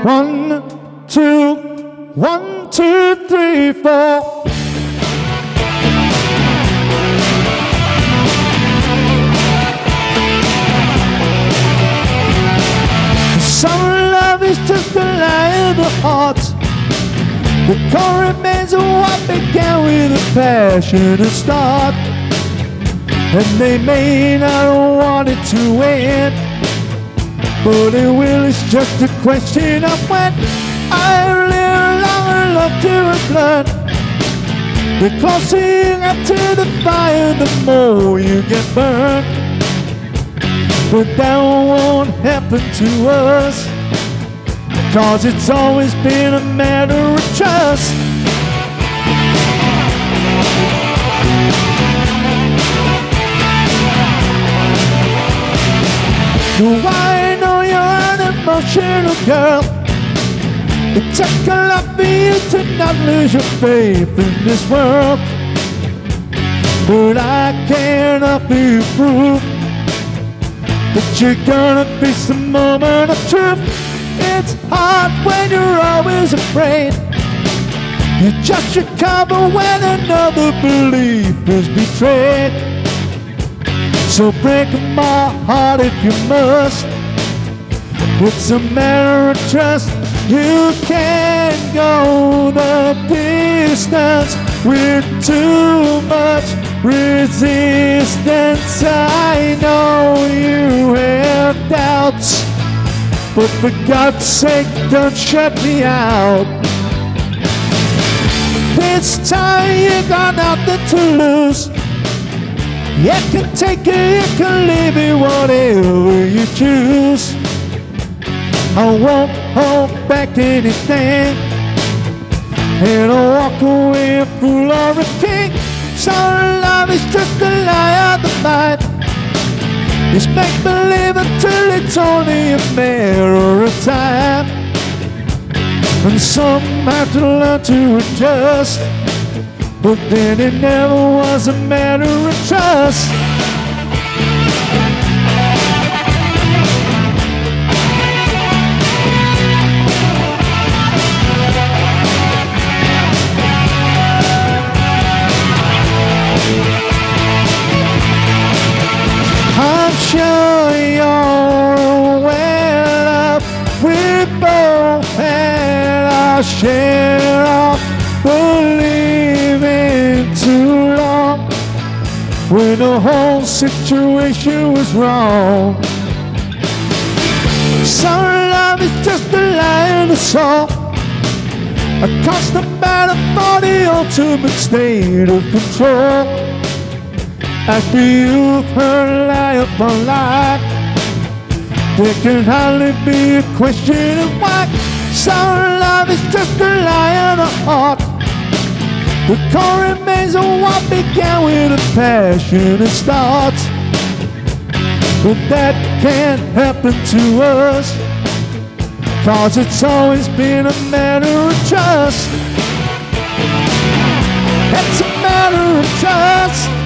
1, 2, 1, 2, 3, 4. Some love is just a lie in the heart. The core remains of what began with a passionate start. And they may not want it to end, but it will, it's just a question of when. I live long and love to a flood. The closer you get to the fire, the more you get burned. But that won't happen to us, 'cause it's always been a matter of trust. I know you're an emotional girl. It took a lot for you to not lose your faith in this world. But I can't offer you proof that you're gonna face the moment of truth. It's hard when you're always afraid. You just recover when another belief is betrayed. So break my heart if you must. It's a matter of trust. You can't go the distance with too much resistance. I know you have doubts, but for God's sake, don't shut me out. This time you got nothing to lose. You can take it, you can leave it, whatever you choose. I won't hold back anything, and I'll walk away full of a king. So love is just a lie of the mind. It's make-believe until it's only a matter of time. And some have to learn to adjust, but then it never was a matter of trust. I'm sure you're aware of we both had our share of believing too long when the whole situation was wrong. Some love is just a lie in the song, a constant battle for the ultimate state of control. After you've heard lie upon lie, there can hardly be a question of why. Some love is just a lie in the heart. The core remains of what began with a passionate start. But that can't happen to us, 'cause it's always been a matter of trust. It's a matter of trust.